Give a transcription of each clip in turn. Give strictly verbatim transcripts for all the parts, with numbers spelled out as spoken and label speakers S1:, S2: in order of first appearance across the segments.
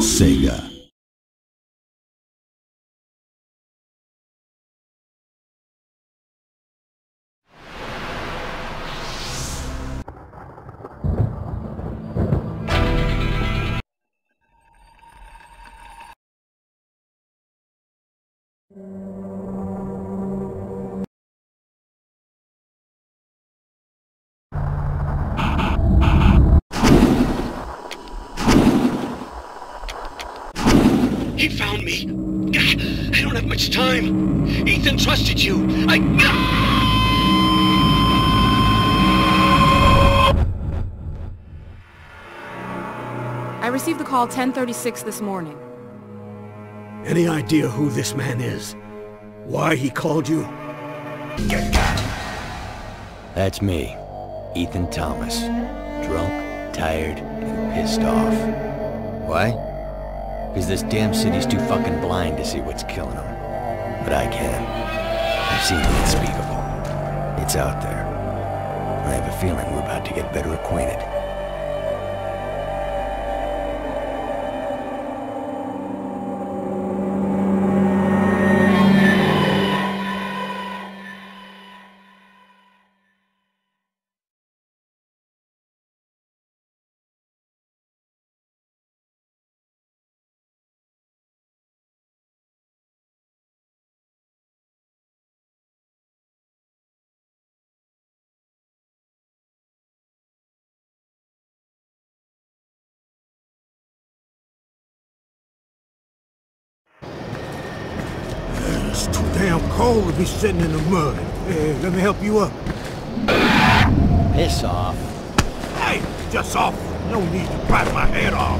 S1: Sega.
S2: He found me. I don't have much time. Ethan trusted you. I...
S3: I received the call ten thirty-six this morning.
S4: Any idea who this man is? Why he called you?
S5: That's me, Ethan Thomas. Drunk, tired, and pissed off. Why? Because this damn city's too fucking blind to see what's killing them. But I can. I've seen the unspeakable. It's out there. I have a feeling we're about to get better acquainted.
S4: It's too damn cold to be sitting in the mud. Hey, let me help you up.
S5: Piss off.
S4: Hey, just off. No need to bite my head off.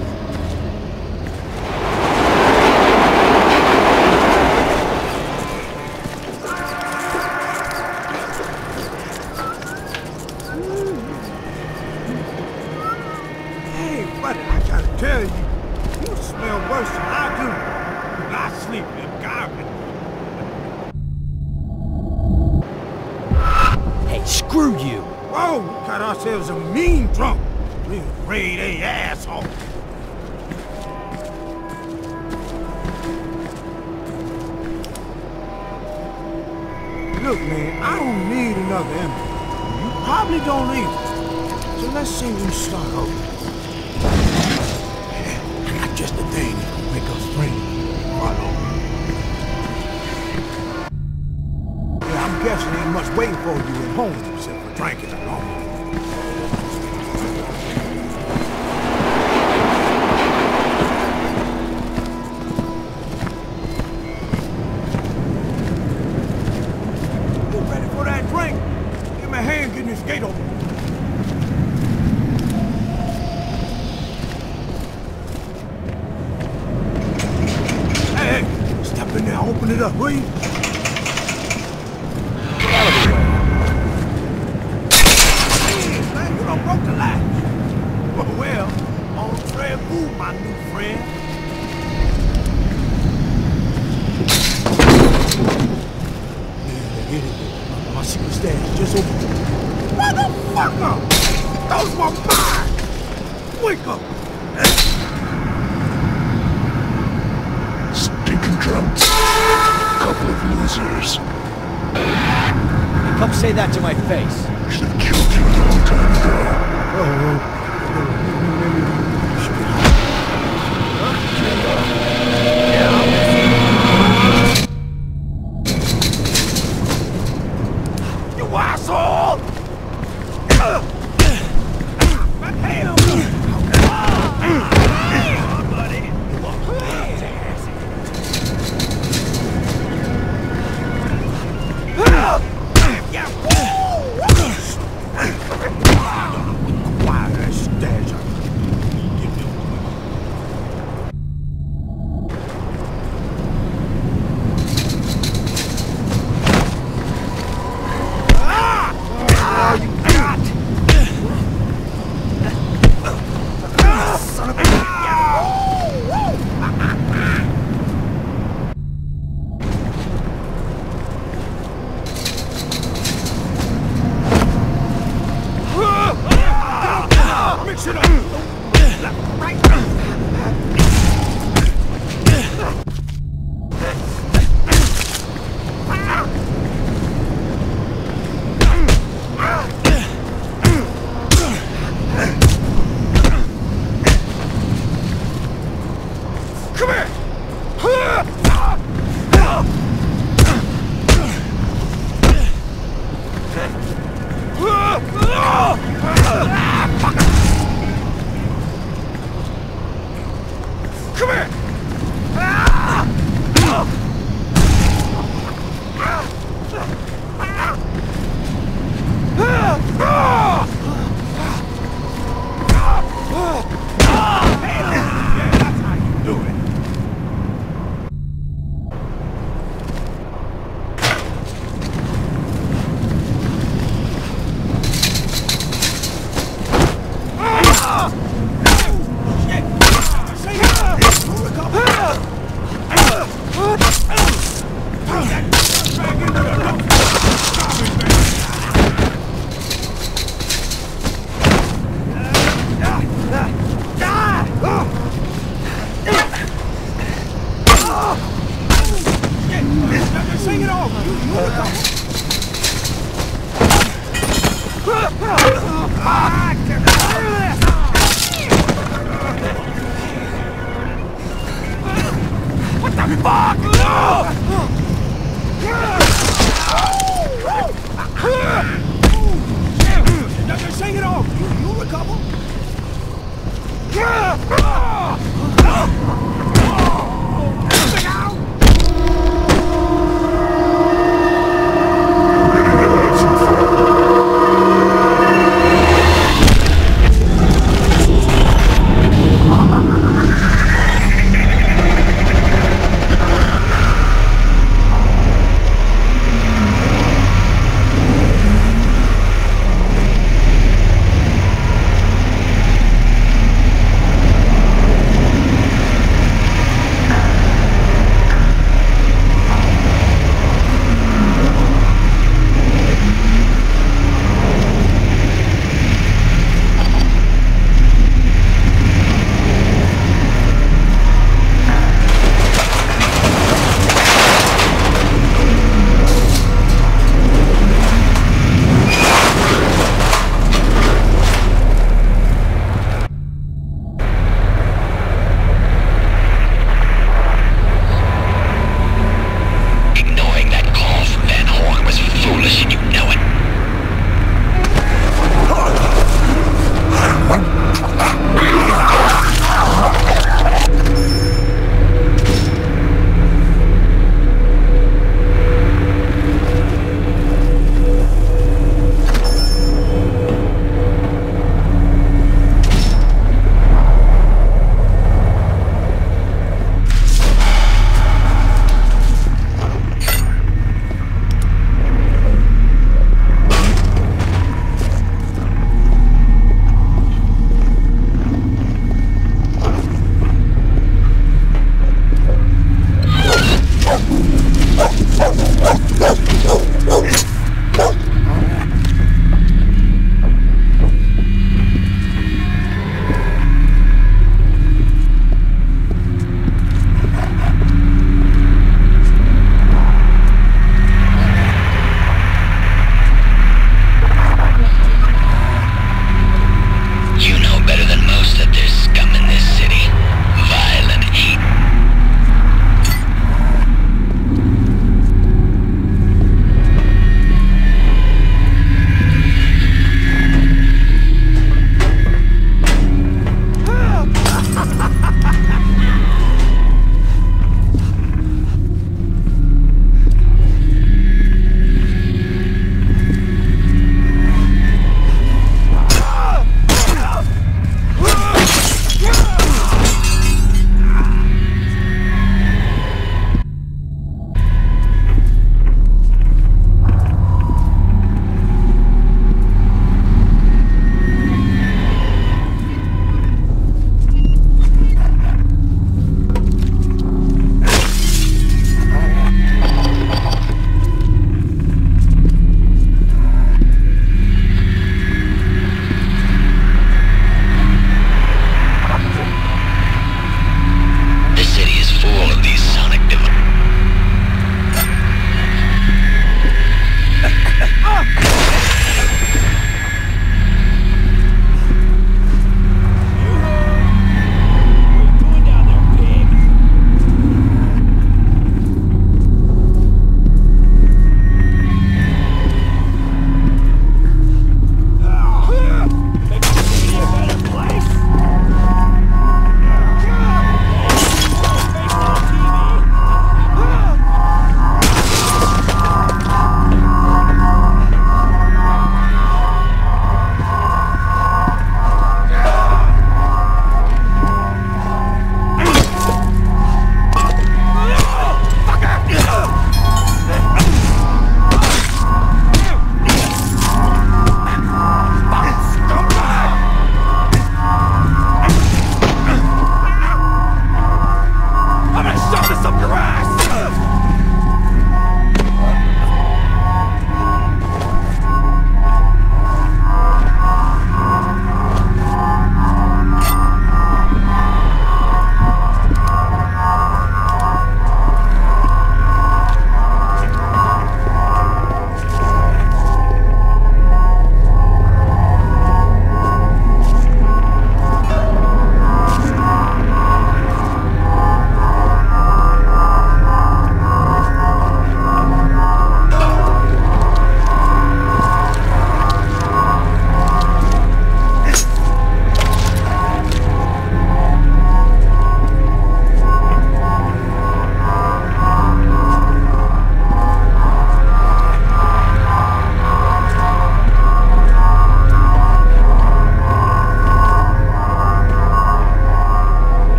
S4: Hey, buddy, I gotta tell you, you smell worse than I do. I sleep in garbage.
S5: Hey, screw you!
S4: Whoa, we got ourselves a mean drunk. Real grade A asshole. Look, man, I don't need another enemy. You probably don't either. So let's see who start over. Yeah, I got just the thing to make us friends. Follow me. Yeah, I'm guessing ain't much waiting for you at home except for drinking alone. You ready for that drink? Give me a hand getting this gate open. Hey, hey, step in there, open it up, will you? Man, you done broke the latch. Well, well, entree move, my new friend. Yeah, get it. My secret stash just open. Motherfucker! Those were mine! Wake up!
S1: Stinking drunks. Couple of losers.
S5: Come say that to my face.
S1: Should have killed you a long time ago.
S4: Oh, you asshole! Damn! Buddy! Yeah! Quiet as You, you look like